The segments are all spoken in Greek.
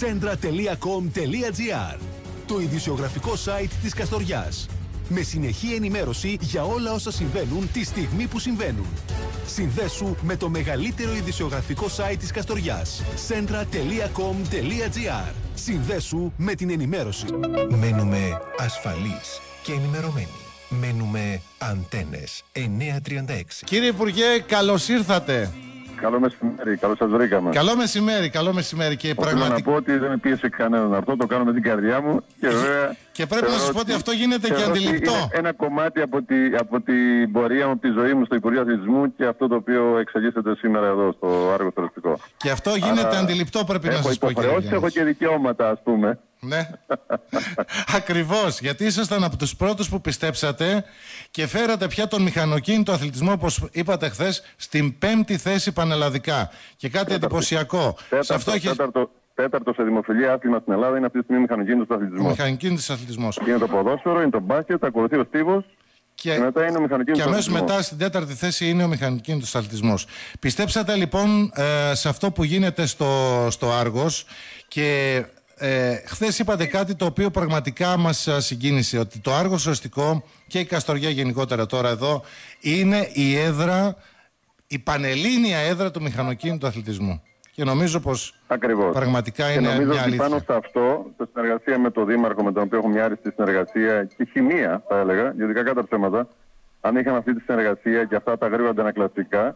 Centra.com.gr, το ειδησιογραφικό site της Καστοριάς. Με συνεχή ενημέρωση για όλα όσα συμβαίνουν τη στιγμή που συμβαίνουν. Συνδέσου με το μεγαλύτερο ειδησιογραφικό site της Καστοριάς. Centra.com.gr. Συνδέσου με την ενημέρωση. Μένουμε ασφαλείς και ενημερωμένοι. Μένουμε Αντένες 936. Κύριε Υπουργέ, καλώς ήρθατε. Καλό μεσημέρι, καλώς σας βρήκαμε. Καλό μεσημέρι, καλό μεσημέρι. Και πραγματικά να πω ότι δεν με πίεσε κανέναν να έρθω, το κάνω με την καρδιά μου και βέβαια. Και πρέπει να σας πω ότι αυτό γίνεται και αντιληπτό. Είναι ένα κομμάτι από την πορεία μου, από τη ζωή μου στο Υπουργείο Αθλητισμού και αυτό το οποίο εξελίσσεται σήμερα εδώ στο Άργο Θρηστικό. Και αυτό γίνεται αντιληπτό, πρέπει να σας πω. Έχω υποχρεώσεις, έχω και δικαιώματα, ας πούμε. Ναι, ακριβώς, γιατί ήσασταν από τους πρώτους που πιστέψατε και φέρατε πια τον μηχανοκίνητο αθλητισμό, όπως είπατε χθες, στην 5η θέση πανελλαδικά. Και κάτι εντυπωσιακό. Τέταρτο σε δημοφιλία άθλημα στην Ελλάδα είναι αυτή τη στιγμή μηχανοκίνητος αθλητισμός. Ο μηχανοκίνητος αθλητισμός. Είναι το ποδόσφαιρο, είναι το μπάσκετ, ακολουθεί ο στίβος. Και μετά είναι ο μηχανοκίνητος. Και αμέσως μετά στην 4η θέση είναι ο μηχανοκίνητος αθλητισμός. Πιστέψατε λοιπόν σε αυτό που γίνεται στο Άργος και χθες είπατε κάτι το οποίο πραγματικά μας συγκίνησε, ότι το Άργος ουσιαστικό και η Καστοριά γενικότερα τώρα εδώ είναι η έδρα, η πανελλήνια έδρα του μηχανοκίνητου αθλητισμού. Και νομίζω πως πραγματικά είναι μια αλήθεια. Ότι πάνω σε αυτό, σε συνεργασία με τον Δήμαρχο, με τον οποίο έχω μια άριστη συνεργασία και χημεία, θα έλεγα, γιατί κακά τα ψέματα, αν είχαμε αυτή τη συνεργασία και αυτά τα γρήγορα αντανακλαστικά,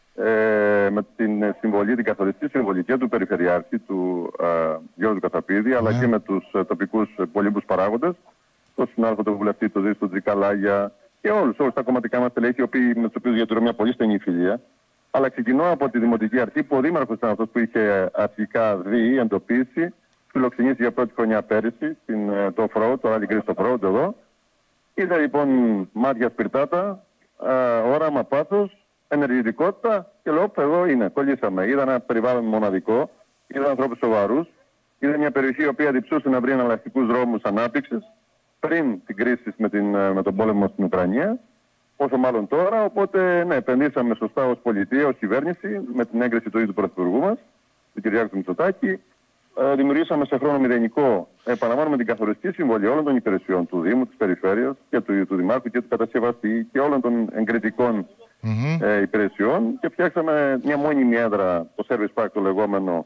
με την συμβολή, την καθοριστική συμβολή και του Περιφερειάρχη, του Γιώργου Κασαπίδη, αλλά και με τους τοπικούς πολύμπους παράγοντες, τον συνάδελφο του βουλευτή, τον Δήμαρχο, τον Τζικαλάγια και όλους τα κομματικά μας τελέχη, με τους οποίους διατηρώ μια πολύ στενή φιλία. Αλλά ξεκινώ από τη Δημοτική Αρχή, που ο Δήμαρχος ήταν αυτός που είχε αρχικά δει, εντοπίσει, φιλοξενήσει για πρώτη χρονιά πέρυσι το off-road, το Rally Greece off-road εδώ. Είδα λοιπόν μάτια σπιρτάτα, όραμα, πάθος, ενεργητικότητα και λέω εδώ είναι, κολλήσαμε. Είδα ένα περιβάλλον μοναδικό, είδα ανθρώπους σοβαρούς, είδα μια περιοχή η οποία διψούσε να βρει εναλλακτικούς δρόμους ανάπτυξης πριν την κρίση με τον πόλεμο στην Ουκρανία. Όσο μάλλον τώρα, οπότε ναι, επενδύσαμε σωστά ως πολιτεία, ως κυβέρνηση, με την έγκριση του ίδιου του Πρωθυπουργού μας, του Κυριάκου του Μητσοτάκη. Δημιουργήσαμε σε χρόνο μηδενικό, επαναλαμβάνουμε την καθοριστική συμβολή όλων των υπηρεσιών του Δήμου, της Περιφέρειας και του Δημάρχου και του κατασκευαστή και όλων των εγκριτικών υπηρεσιών και φτιάξαμε μια μόνιμη έδρα, το Service Park το λεγόμενο,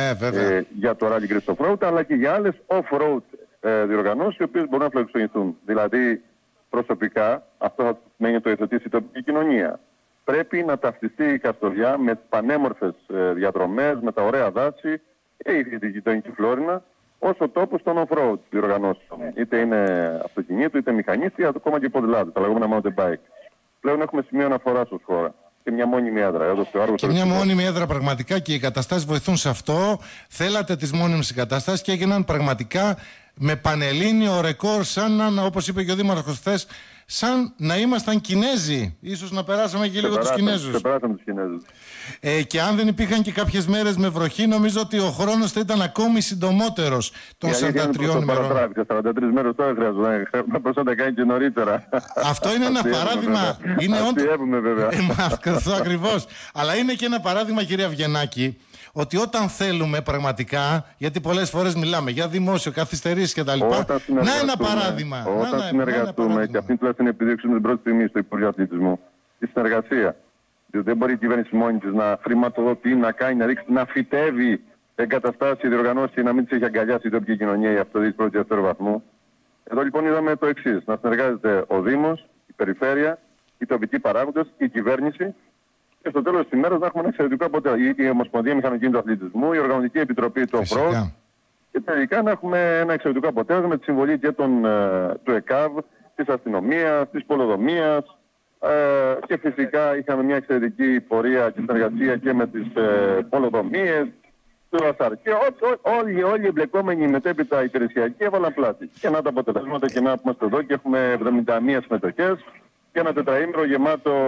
για το Rally Greece Off-Road, αλλά και για άλλες off-road διοργανώσεις, οι οποίες μπορούν να φιλοξενηθούν. Δηλαδή, προσωπικά, αυτό θα σημαίνει το υιοθετήσει η τοπική κοινωνία. Πρέπει να ταυτιστεί η Καστοριά με πανέμορφες διαδρομές, με τα ωραία δάση και η γειτονική Φλόρινα, ως ο τόπος των off-road διοργανώσεων. Είτε είναι αυτοκινήτου, είτε μηχανίστη, είτε ακόμα και ποδηλάτου, τα λεγόμενα mountain bike. Πλέον έχουμε σημείο αναφοράς ως χώρα. Και μια μόνιμη έδρα. Και μια μόνιμη έδρα πραγματικά και οι εγκαταστάσεις βοηθούν σε αυτό. Θέλατε τις μόνιμες εγκαταστάσεις και έγιναν πραγματικά με πανελλήνιο ρεκόρ, σαν, όπως είπε και ο Δήμαρχος χθες, σαν να ήμασταν Κινέζοι. Ίσως να περάσαμε και λίγο τους Κινέζους. Ξεπεράσαμε τους Κινέζους. Και αν δεν υπήρχαν και κάποιες μέρες με βροχή, νομίζω ότι ο χρόνος θα ήταν ακόμη συντομότερος των 43 ημερών. 43 μέρες τώρα χρειάζονται. Θα μπορούσα να τα κάνει και νωρίτερα. Αυτό είναι ένα παράδειγμα. Αστειεύουμε βέβαια. Αυτό ακριβώς. Αλλά είναι και ένα παράδειγμα, κύριε Αυγενάκη, ότι όταν θέλουμε πραγματικά, γιατί πολλές φορές μιλάμε για δημόσιο, καθυστερήσεις κτλ. Να ένα παράδειγμα. Όταν συνεργαστούμε, και αυτή τουλάχιστον επιδείξουμε την πρώτη στιγμή στο Υπουργείο Αθλητισμού, τη συνεργασία. Διότι δεν μπορεί η κυβέρνηση μόνη της να χρηματοδοτεί, να κάνει, να ρίξει, να φυτεύει εγκαταστάσεις, διοργανώσεις και να μην τις έχει αγκαλιάσει η τοπική κοινωνία η αυτοδιοίκηση πρώτου και δεύτερου βαθμού. Εδώ λοιπόν είδαμε το εξής: να συνεργάζεται ο Δήμος, η Περιφέρεια, οι τοπικοί παράγοντες, η κυβέρνηση. Και στο τέλος της ημέρας να έχουμε ένα εξαιρετικό αποτέλεσμα. Η Ομοσπονδία Μηχανοκίνητου Αθλητισμού, η Οργανωτική Επιτροπή του Off-Road. Και τελικά να έχουμε ένα εξαιρετικό αποτέλεσμα με τη συμβολή και του ΕΚΑΒ, της αστυνομίας, της πολεοδομίας. Και φυσικά είχαμε μια εξαιρετική πορεία και συνεργασία και με τις πολεοδομίες, του ΑΣΑΡ. Και όλοι οι εμπλεκόμενοι μετέπειτα υπηρεσιακοί έβαλαν πλάτη. Και να τα αποτελέσματα και να είμαστε εδώ και έχουμε 71 συμμετοχές. Και ένα τετραήμερο γεμάτο,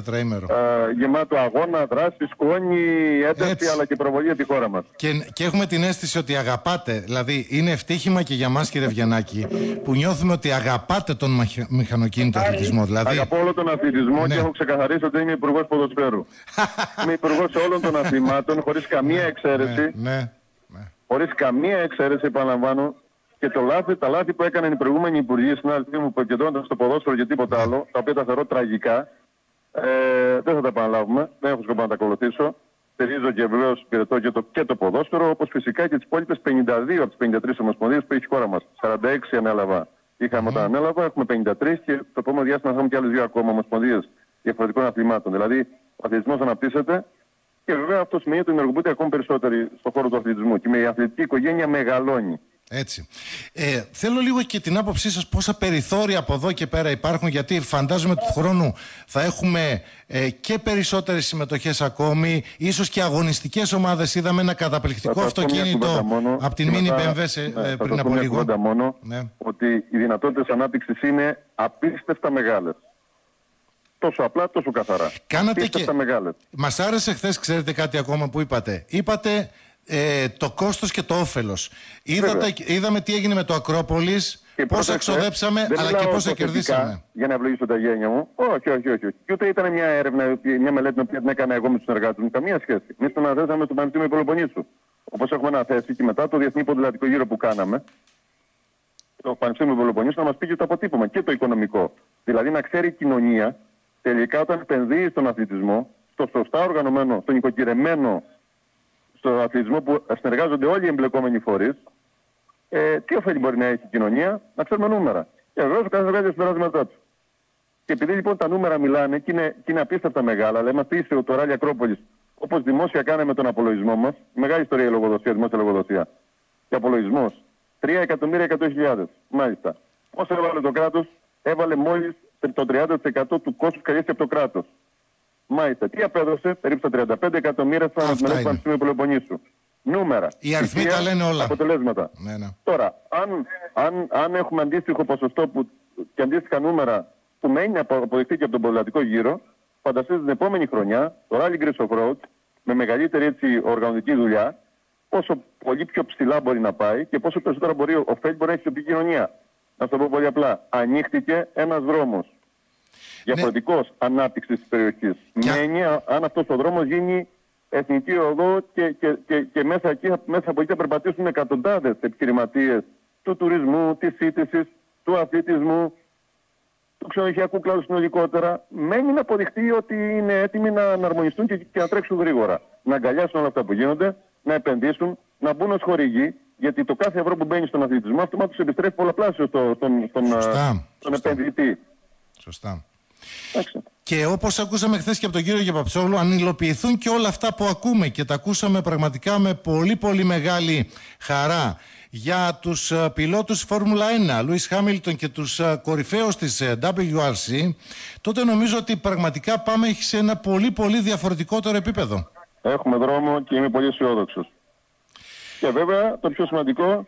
γεμάτο αγώνα, δράση, σκόνη, ένταση, αλλά και προβολή για τη χώρα μας. Και έχουμε την αίσθηση ότι αγαπάτε, δηλαδή είναι ευτύχημα και για μας, κύριε Αυγενάκη, που νιώθουμε ότι αγαπάτε τον μηχανοκίνητο αθλητισμό. Δηλαδή... Αγαπώ όλο τον αθλητισμό και έχω ξεκαθαρίσει ότι είμαι υπουργός ποδοσφαίρου. Είμαι υπουργός όλων των αθλημάτων, χωρίς καμία εξαίρεση. χωρίς καμία εξαίρεση, επαναλαμβάνω, και τα λάθη που έκαναν οι προηγούμενοι υπουργοί, συνάδελφοί μου, που επικεντρώνονταν στο ποδόσφαιρο και τίποτα άλλο, τα οποία τα θεωρώ τραγικά, δεν θα τα επαναλάβουμε, δεν έχω σκοπό να τα ακολουθήσω. Στηρίζω και βεβαίως υπηρετώ και το ποδόσφαιρο, όπως φυσικά και τις υπόλοιπες 52 από τις 53 ομοσπονδίες που έχει η χώρα μας. 46 ανέλαβα. Είχαμε όταν ανέλαβα, έχουμε 53 και το επόμενο διάστημα θα έχουμε και άλλες 2 ακόμα ομοσπονδίες διαφορετικών αθλημάτων. Δηλαδή, ο αθλητισμός αναπτύσσεται και βέβαια αυτό σημαίνει ότι ενεργοποιείται ακόμη περισσότεροι στον χώρο του αθλητισμού και η αθλητική οικογένεια μεγαλώνει. Έτσι. Θέλω λίγο και την άποψή σας πόσα περιθώρια από εδώ και πέρα υπάρχουν, γιατί φαντάζομαι του χρόνου θα έχουμε και περισσότερες συμμετοχές ακόμη, ίσως και αγωνιστικές ομάδες. Είδαμε ένα καταπληκτικό αυτοκίνητο από την Mini BMW πριν από λίγο. Μόνο, ότι οι δυνατότητες ανάπτυξης είναι απίστευτα μεγάλες. Τόσο απλά, τόσο καθαρά. Κάνατε και... Μας άρεσε χθες, ξέρετε κάτι ακόμα που είπατε. Είπατε το κόστος και το όφελος. Είδαμε τι έγινε με το Ακρόπολης, πόσα ξοδέψαμε, αλλά και πόσα κερδίσαμε. Για να ευλογήσω τα γένια μου. Όχι. Και ούτε ήταν μια έρευνα, μια μελέτη που την έκανα εγώ με τους συνεργάτες μου. Καμία σχέση. Εμείς τον αναθέσαμε στο Πανεπιστήμιο Πελοποννήσου. Όπως έχουμε αναθέσει και μετά το Διεθνή Ποδηλατικό Γύρο που κάναμε, το Πανεπιστήμιο Πελοποννήσου να μας πει και το αποτύπωμα και το οικονομικό. Δηλαδή να ξέρει η κοινωνία τελικά όταν επενδύει στον αθλητισμό, στο σωστά οργανωμένο, στον νοικοκυρεμένο, στο αθλητισμό που συνεργάζονται όλοι οι εμπλεκόμενοι φορείς, τι ωφέλη μπορεί να έχει η κοινωνία, να ξέρουμε νούμερα. Και βεβαίως ο καθένας βγάζει τα συμπεράσματά του. Και επειδή λοιπόν τα νούμερα μιλάνε και είναι απίστευτα μεγάλα, αλλά είμαστε ίσιο το ράλι Ακρόπολης, όπως δημόσια κάναμε τον απολογισμό μας, μεγάλη ιστορία η λογοδοσία, δημόσια λογοδοσία. Και απολογισμός 3.100.000. Μάλιστα. Όσο έβαλε το κράτος, έβαλε μόλις το 30% του κόστους καλέσει από το κράτος. Μάλιστα. Τι απέδωσε, περίπου στα 35 εκατομμύρια στο Πανεπιστήμιο Πελοποννήσου. Νούμερα. Οι αριθμοί τα λένε όλα. Αποτελέσματα. Ναι. Τώρα, αν έχουμε αντίστοιχο ποσοστό και αντίστοιχα νούμερα που μένει να αποδειχθεί και από τον ποδηλατικό γύρο, φανταστείτε την επόμενη χρονιά το Rally Greece Off Road με μεγαλύτερη οργανωτική δουλειά, πόσο πολύ πιο ψηλά μπορεί να πάει και πόσο περισσότερο ωφέλη μπορεί να έχει η επικοινωνία. Να το πω πολύ απλά. Ανοίχτηκε ένας δρόμος διαφορετικός ανάπτυξης της περιοχής. Μένει αν αυτός ο δρόμος γίνει εθνική οδό και μέσα από εκεί θα περπατήσουν εκατοντάδες επιχειρηματίες του τουρισμού, της σύντησης, του αθλητισμού, του ξενοδοχειακού κλάδου συνολικότερα. Μένει να αποδειχτεί ότι είναι έτοιμοι να αρμονιστούν και να τρέξουν γρήγορα. Να αγκαλιάσουν όλα αυτά που γίνονται, να επενδύσουν, να μπουν ως χορηγοί, γιατί το κάθε ευρώ που μπαίνει στον αθλητισμό αυτομάτως επιστρέφει πολλαπλάσιο στον επενδυτή. Σωστά. Και όπως ακούσαμε χθες και από τον κύριο Γεπαψόγλου, αν υλοποιηθούν και όλα αυτά που ακούμε και τα ακούσαμε πραγματικά με πολύ πολύ μεγάλη χαρά για τους πιλότους Φόρμουλα 1, Λούις Χάμιλτον και τους κορυφαίους της WRC, τότε νομίζω ότι πραγματικά πάμε σε ένα πολύ πολύ διαφορετικότερο επίπεδο. Έχουμε δρόμο και είμαι πολύ αισιόδοξος. Και βέβαια το πιο σημαντικό,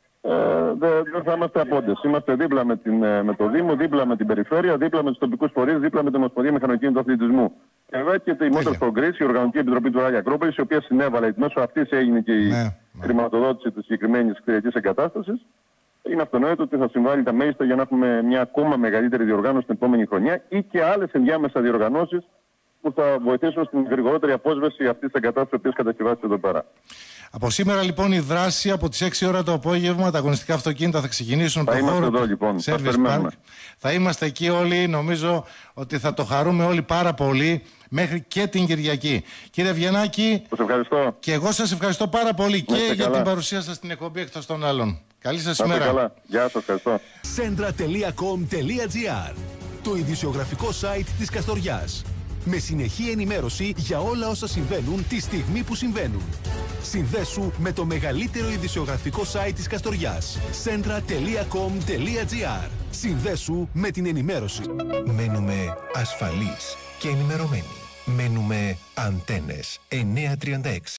δεν θα είμαστε απόντες. Είμαστε δίπλα με το Δήμο, δίπλα με την περιφέρεια, δίπλα με τους τοπικούς φορείς, δίπλα με την Ομοσπονδία Μηχανοκίνητου Αθλητισμού. Και βέβαια και η Motorsport Greece, η Οργανωτική Επιτροπή του Ράλι Ακρόπολης, η οποία συνέβαλε, μέσω αυτής έγινε και η χρηματοδότηση της συγκεκριμένης κτηριακής εγκατάστασης. Είναι αυτονόητο ότι θα συμβάλλει τα μέγιστα για να έχουμε μια ακόμα μεγαλύτερη διοργάνωση την επόμενη χρονιά ή και άλλες ενδιάμεσα διοργανώσεις που θα βοηθήσουν στην γρηγορότερη απόσβεση αυτής της εγκατάστασης που κατασκευάζεται εδώ πέρα. Από σήμερα λοιπόν η δράση από τις 6 ώρα το απόγευμα, τα αγωνιστικά αυτοκίνητα θα ξεκινήσουν από το χώρο εδώ, λοιπόν. Service Park. Θα είμαστε εκεί όλοι, νομίζω ότι θα το χαρούμε όλοι πάρα πολύ μέχρι και την Κυριακή. Κύριε Βιενάκη, σας ευχαριστώ. Και εγώ σας ευχαριστώ πάρα πολύ και για την παρουσία σας στην εκπομπή εκτός των άλλων. Καλή σας ημέρα. Καλά. Γεια σας, ευχαριστώ. Centra.com.gr, το ειδησιογραφικό site της Καστοριάς. Με συνεχή ενημέρωση για όλα όσα συμβαίνουν τη στιγμή που συμβαίνουν. Συνδέσου με το μεγαλύτερο ειδησιογραφικό site της Καστοριάς. Centra.com.gr. Συνδέσου με την ενημέρωση. Μένουμε ασφαλείς και ενημερωμένοι. Μένουμε Αντένες 936.